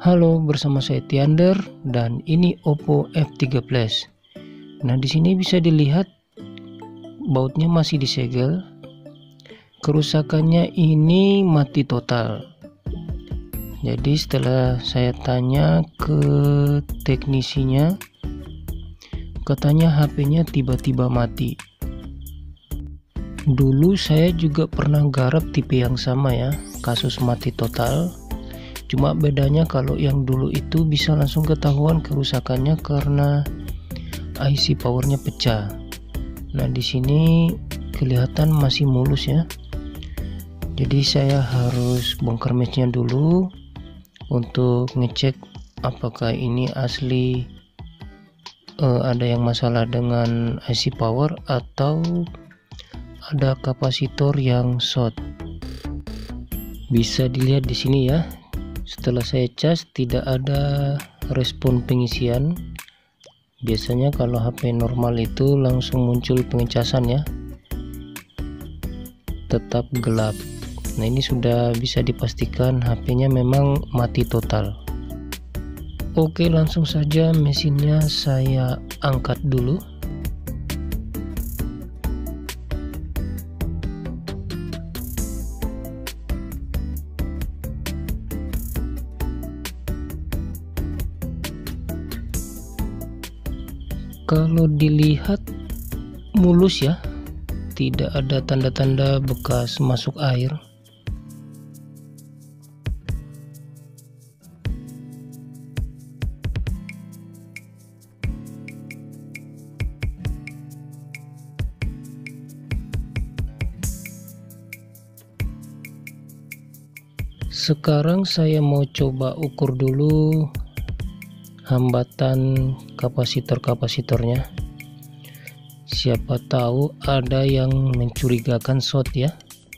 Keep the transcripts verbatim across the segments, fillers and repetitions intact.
Halo, bersama saya Tiander dan ini Oppo F tiga Plus. Nah, di sini bisa dilihat bautnya masih disegel. Kerusakannya ini mati total. Jadi setelah saya tanya ke teknisinya, katanya H P-nya tiba-tiba mati. Dulu saya juga pernah garap tipe yang sama ya, kasus mati total. Cuma bedanya kalau yang dulu itu bisa langsung ketahuan kerusakannya karena I C powernya pecah. Nah, di sini kelihatan masih mulus ya. Jadi saya harus bongkar matchnya dulu untuk ngecek apakah ini asli uh, ada yang masalah dengan I C power atau ada kapasitor yang short. Bisa dilihat di sini ya. Setelah saya cas tidak ada respon pengisian. Biasanya kalau H P normal itu langsung muncul pengecasan ya, tetap gelap. Nah, ini sudah bisa dipastikan H P-nya memang mati total. Oke, langsung saja mesinnya saya angkat dulu. Kalau dilihat mulus ya, tidak ada tanda-tanda bekas masuk air. Sekarang saya mau coba ukur dulu hambatan kapasitor-kapasitornya. Siapa tahu ada yang mencurigakan short ya.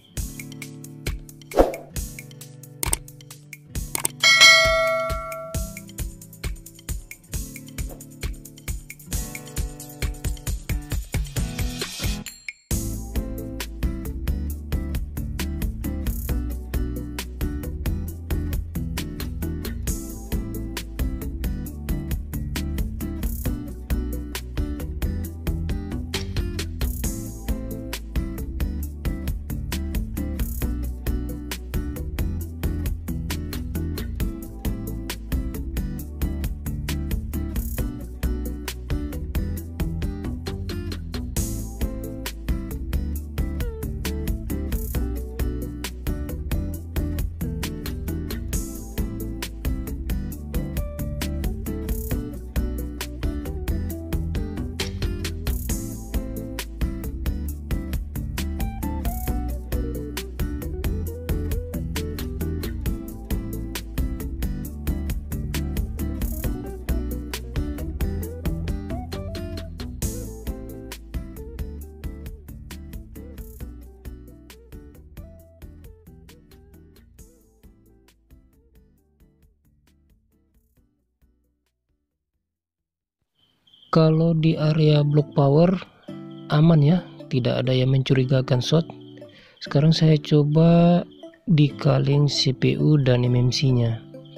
Kalau di area block power aman ya, tidak ada yang mencurigakan short. Sekarang saya coba di kaleng C P U dan M M C-nya.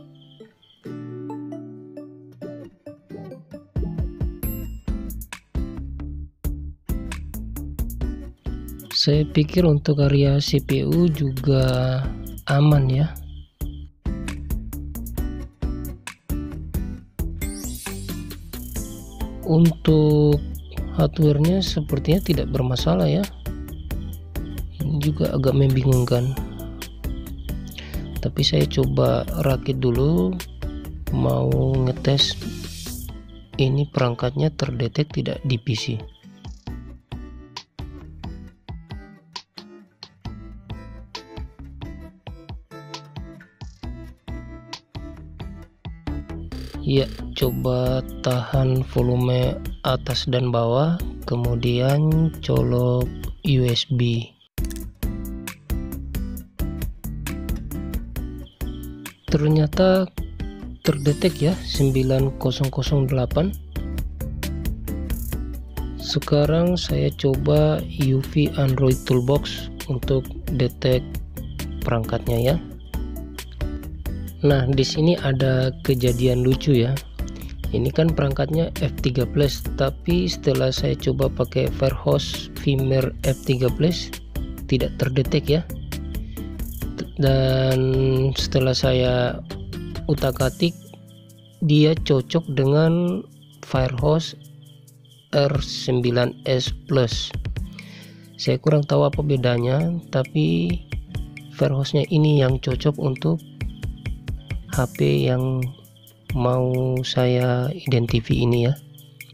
Saya pikir untuk area C P U juga aman ya. Untuk hardware-nya sepertinya tidak bermasalah ya. Ini juga agak membingungkan. Tapi saya coba rakit dulu, mau ngetes ini perangkatnya terdetek tidak di P C. Ya, coba tahan volume atas dan bawah, kemudian colok U S B. Ternyata terdetek ya sembilan nol nol delapan. Sekarang saya coba U V Android Toolbox untuk detek perangkatnya ya. Nah, di sini ada kejadian lucu ya. Ini kan perangkatnya F tiga plus, tapi setelah saya coba pakai Firehose firmware F tiga plus tidak terdetek ya. Dan setelah saya utak-atik, dia cocok dengan Firehose R sembilan S Plus. Saya kurang tahu apa bedanya, tapi Firehose-nya ini yang cocok untuk H P yang mau saya identifikasi ini ya.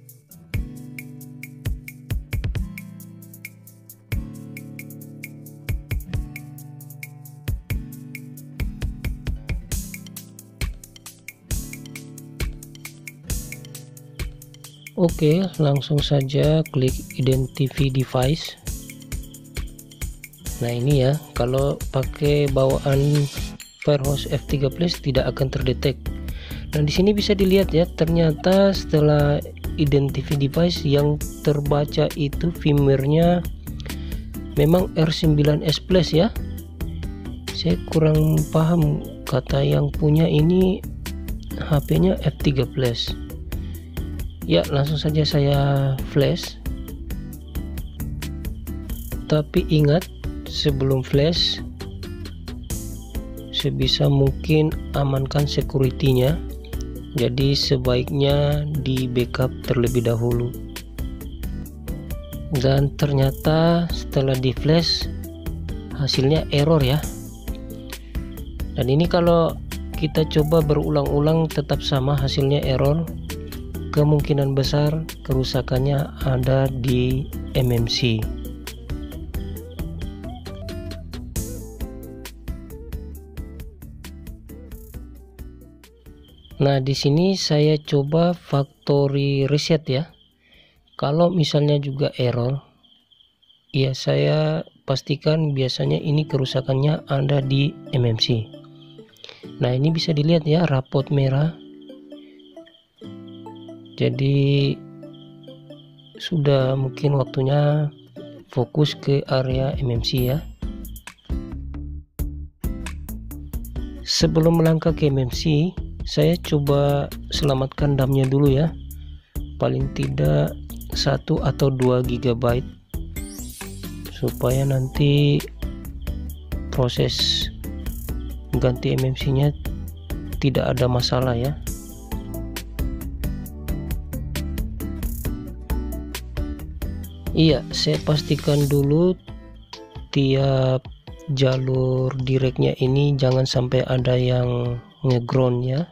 Oke, langsung saja klik identify device. Nah ini ya, kalau pakai bawaan Firehose F tiga plus tidak akan terdetek. Nah di sini bisa dilihat ya, ternyata setelah identify device yang terbaca itu firmware-nya memang R sembilan S Plus ya. Saya kurang paham, kata yang punya ini H P-nya F tiga plus. Ya, langsung saja saya flash. Tapi ingat, sebelum flash sebisa mungkin amankan security-nya. Jadi sebaiknya di backup terlebih dahulu. Dan ternyata setelah di flash hasilnya error ya. Dan ini kalau kita coba berulang-ulang tetap sama hasilnya error. Kemungkinan besar kerusakannya ada di M M C. Nah, di sini saya coba factory reset ya. Kalau misalnya juga error, ya saya pastikan biasanya ini kerusakannya ada di M M C. Nah, ini bisa dilihat ya, rapot merah. Jadi sudah mungkin waktunya fokus ke area M M C ya. Sebelum melangkah ke M M C, saya coba selamatkan RAM-nya dulu ya. Paling tidak satu atau dua giga byte supaya nanti proses ganti M M C-nya tidak ada masalah ya. Iya, saya pastikan dulu tiap jalur directnya ini jangan sampai ada yang ngeground ya.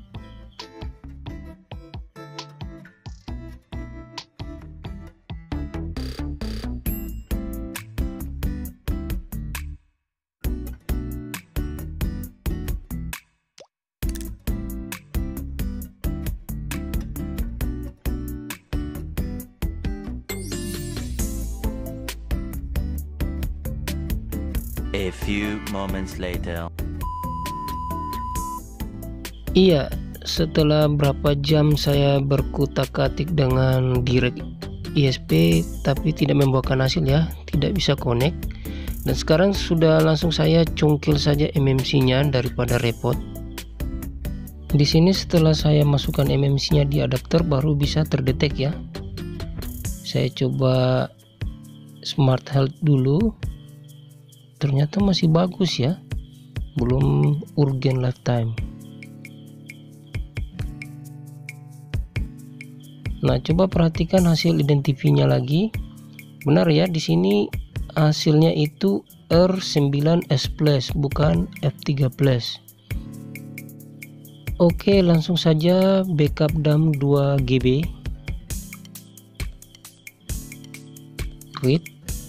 A few moments later. Iya, setelah berapa jam saya berkutak-atik dengan direct I S P tapi tidak membuahkan hasil ya, tidak bisa connect. Dan sekarang sudah langsung saya cungkil saja M M C-nya daripada repot. Di sini setelah saya masukkan M M C-nya di adapter baru bisa terdetek ya. Saya coba smart health dulu. Ternyata masih bagus ya, belum urgent lifetime. Nah, coba perhatikan hasil identifinya lagi. Benar ya, di sini hasilnya itu R sembilan S Plus bukan F tiga plus. Oke, langsung saja backup RAM dua giga byte. Quit.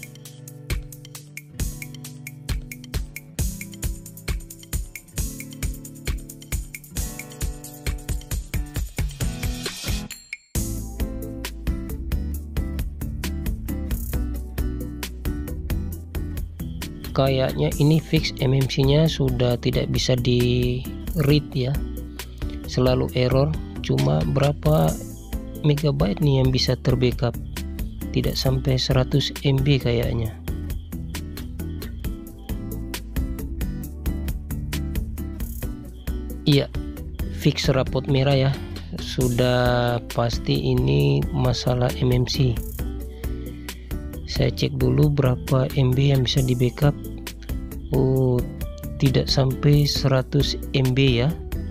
Kayaknya ini fix M M C-nya sudah tidak bisa di read ya, selalu error. Cuma berapa megabyte nih yang bisa terbackup, tidak sampai seratus M B kayaknya. Iya, fix rapot merah ya. Sudah pasti ini masalah M M C. Saya cek dulu berapa M B yang bisa di backup. Oh, tidak sampai seratus M B ya.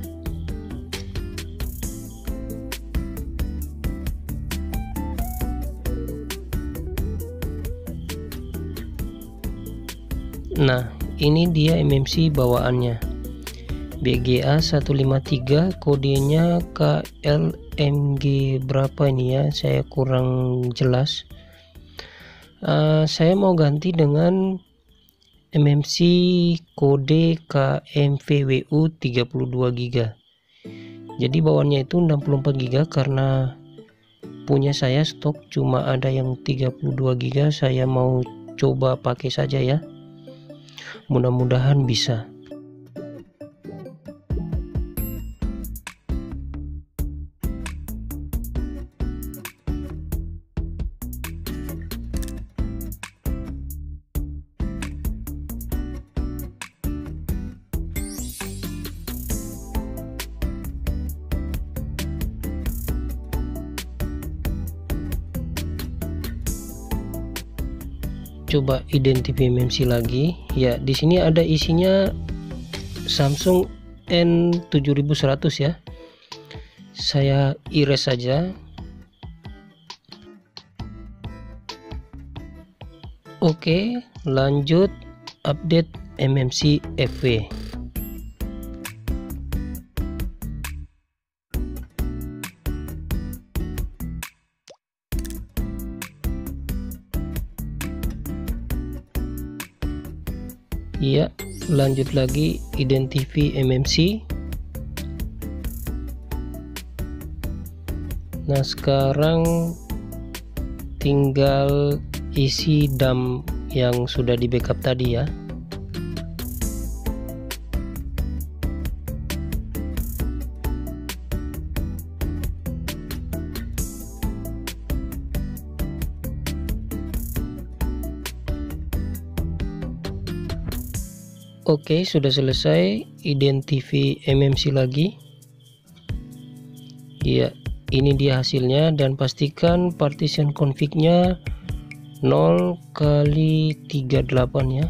Nah, ini dia M M C bawaannya. B G A seratus lima puluh tiga, kodenya K L M G berapa ini ya, saya kurang jelas. uh, Saya mau ganti dengan M M C kode K M V W U tiga puluh dua giga. Jadi bawaannya itu enam puluh empat giga, karena punya saya stok cuma ada yang tiga puluh dua giga. Saya mau coba pakai saja ya, mudah-mudahan bisa. Coba identifikasi M M C lagi ya. Di sini ada isinya Samsung N tujuh ribu seratus ya. Saya erase saja. Oke, lanjut update M M C F W. Iya, lanjut lagi identifikasi M M C. Nah, sekarang tinggal isi dump yang sudah di backup tadi ya. Oke, sudah selesai identifikasi M M C lagi. Iya, ini dia hasilnya, dan pastikan partition config-nya nol kali tiga puluh delapan ya.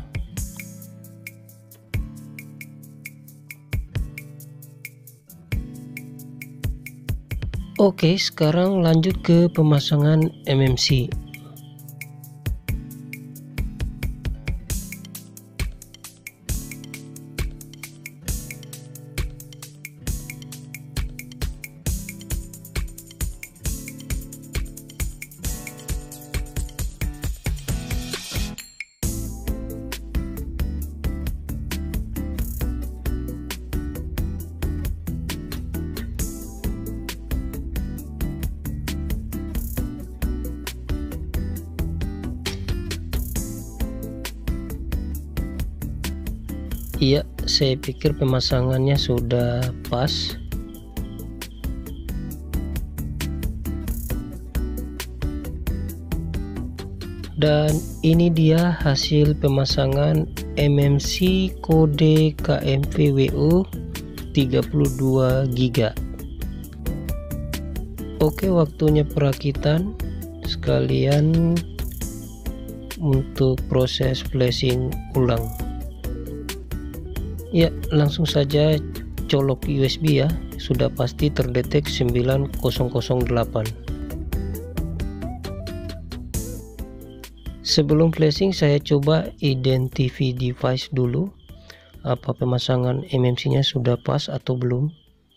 Oke, sekarang lanjut ke pemasangan M M C. Iya, saya pikir pemasangannya sudah pas. Dan ini dia hasil pemasangan M M C kode K M V W U tiga puluh dua giga. Oke, waktunya perakitan sekalian untuk proses flashing ulang. Ya, langsung saja colok U S B ya, sudah pasti terdetek sembilan nol nol delapan. Sebelum flashing saya coba identifikasi device dulu, apa pemasangan M M C nya sudah pas atau belum.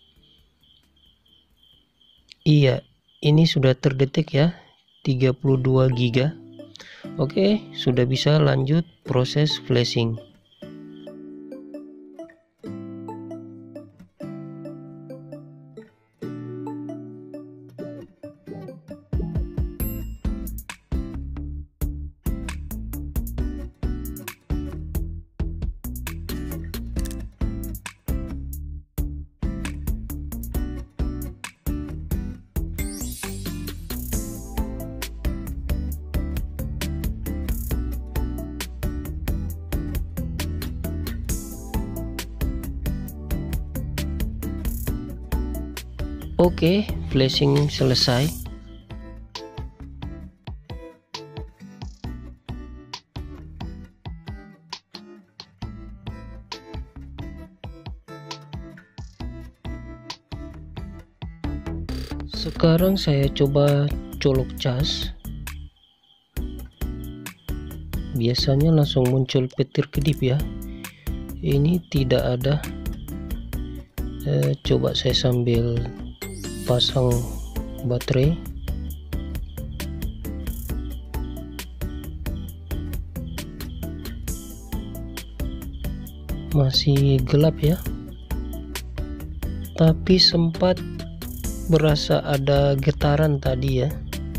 Iya, ini sudah terdetek ya, tiga puluh dua giga. Oke, sudah bisa lanjut proses flashing. Oke, flashing selesai. Sekarang saya coba colok cas. Biasanya langsung muncul petir kedip ya. Ini tidak ada. Eh, coba saya sambil pasang baterai. Masih gelap ya, tapi sempat berasa ada getaran tadi ya.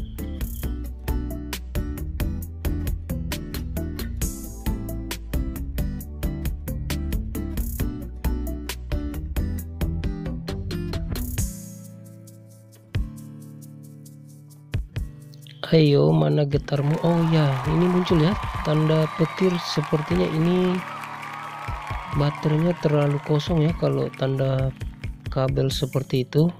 Ayo, mana getarmu? Oh ya, ini muncul ya tanda petir. Sepertinya ini baterainya terlalu kosong ya kalau tanda kabel seperti itu.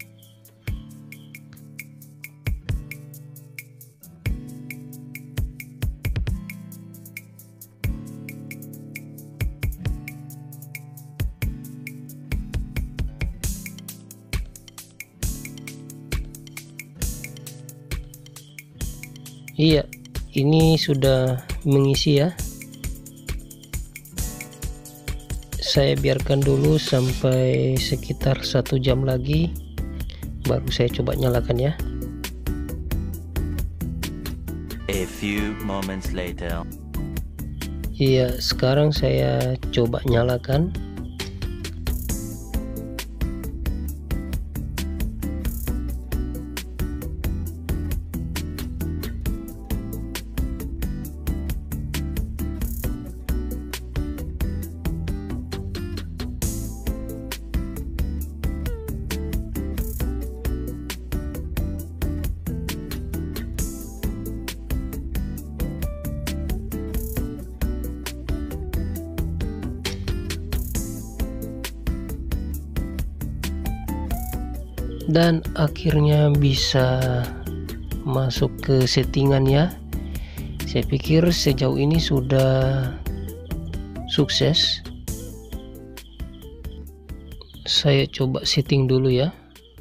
Iya, ini sudah mengisi ya. Saya biarkan dulu sampai sekitar satu jam lagi, baru saya coba nyalakan ya. A few moments later. Iya, sekarang saya coba nyalakan. Dan akhirnya bisa masuk ke settingan ya. Saya pikir sejauh ini sudah sukses. Saya coba setting dulu ya.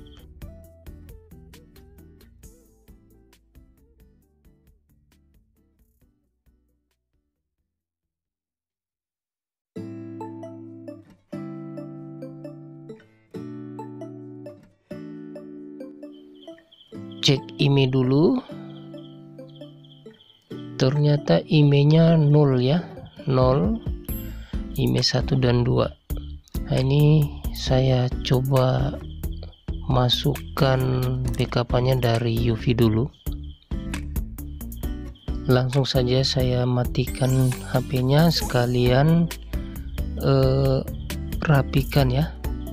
Cek I M E I dulu. Ternyata I M E I-nya nol ya, nol. I M E I satu dan dua. Nah, ini saya coba masukkan backup-nya dari U V dulu. Langsung saja saya matikan H P-nya, sekalian eh, rapikan ya.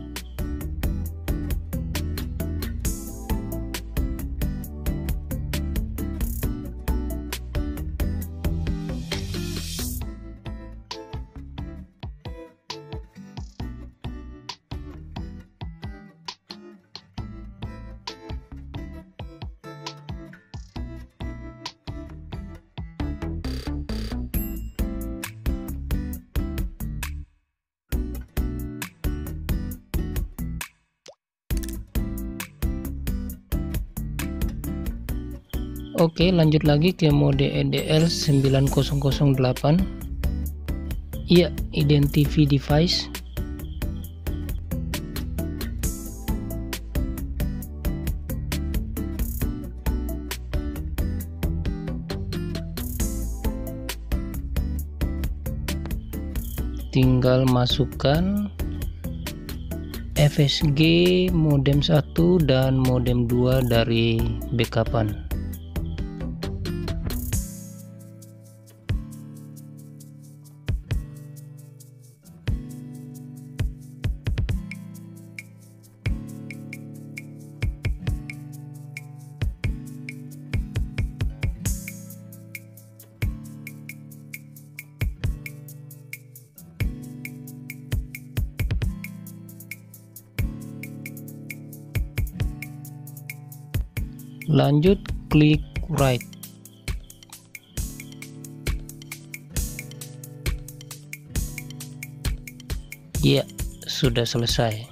Oke, lanjut lagi ke mode E D L sembilan nol nol delapan. Iya, identify device. Tinggal masukkan F S G modem satu dan modem dua dari backupan. Lanjut klik write. Ya, sudah selesai.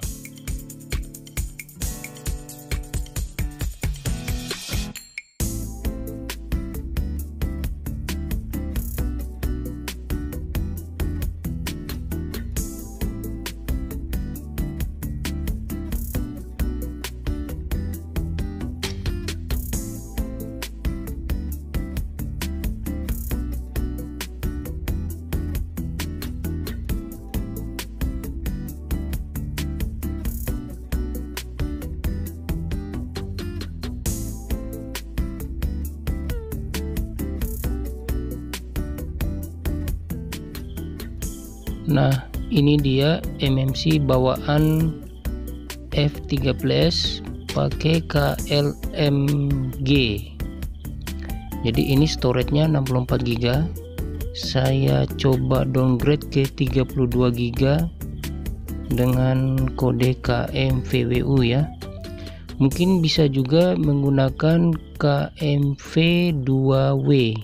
Nah, ini dia M M C bawaan F tiga belas pakai K L M G. Jadi ini storage-nya enam puluh empat giga. Saya coba downgrade ke tiga puluh dua giga dengan kode K M V W U ya. Mungkin bisa juga menggunakan K M V dua W.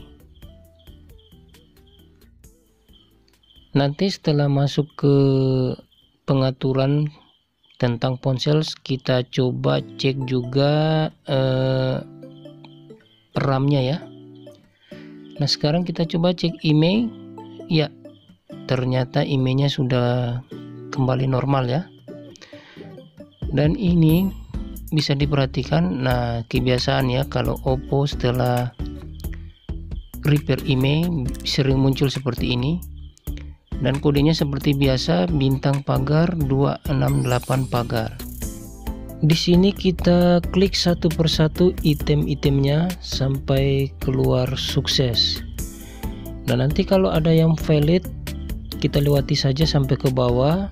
Nanti setelah masuk ke pengaturan tentang ponsel, kita coba cek juga eh, RAM-nya ya. Nah, sekarang kita coba cek email. Ya, ternyata emailnya sudah kembali normal ya. Dan ini bisa diperhatikan. Nah, kebiasaan ya, kalau Oppo setelah repair email sering muncul seperti ini. Dan kodenya seperti biasa, bintang pagar dua enam delapan pagar. Di sini kita klik satu persatu item-itemnya sampai keluar sukses. Nah, nanti kalau ada yang valid, kita lewati saja sampai ke bawah.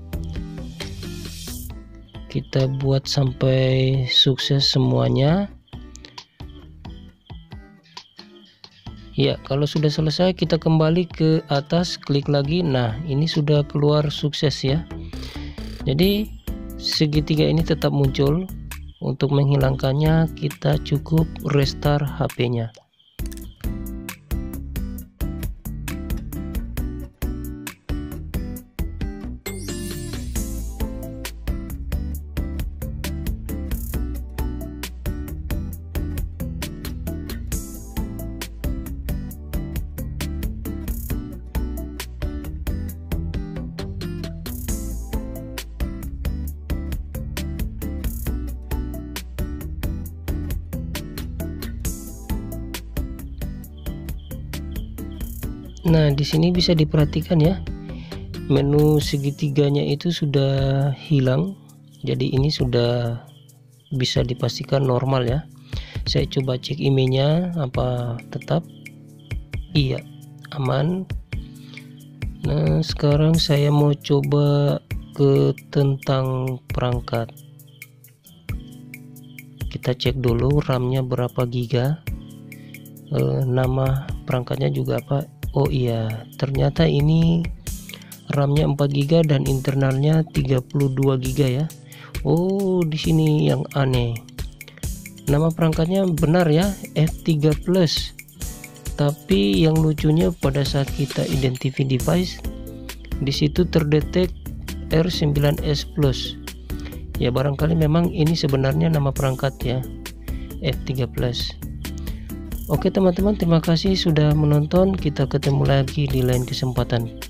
Kita buat sampai sukses semuanya. Ya, kalau sudah selesai kita kembali ke atas, klik lagi. Nah, ini sudah keluar sukses ya. Jadi segitiga ini tetap muncul. Untuk menghilangkannya kita cukup restart H P-nya. Nah, di sini bisa diperhatikan ya, menu segitiganya itu sudah hilang. Jadi ini sudah bisa dipastikan normal ya. Saya coba cek emailnya, apa tetap iya, aman. Nah, sekarang saya mau coba ke tentang perangkat. Kita cek dulu RAM-nya berapa giga, e, nama perangkatnya juga apa. Oh iya, ternyata ini RAM-nya empat giga dan internalnya tiga puluh dua giga ya. Oh, di sini yang aneh. Nama perangkatnya benar ya, F tiga plus. Tapi yang lucunya pada saat kita identify device, di situ terdetek R sembilan S plus. Ya, barangkali memang ini sebenarnya nama perangkat ya, F tiga plus. Oke teman-teman, terima kasih sudah menonton. Kita ketemu lagi di lain kesempatan.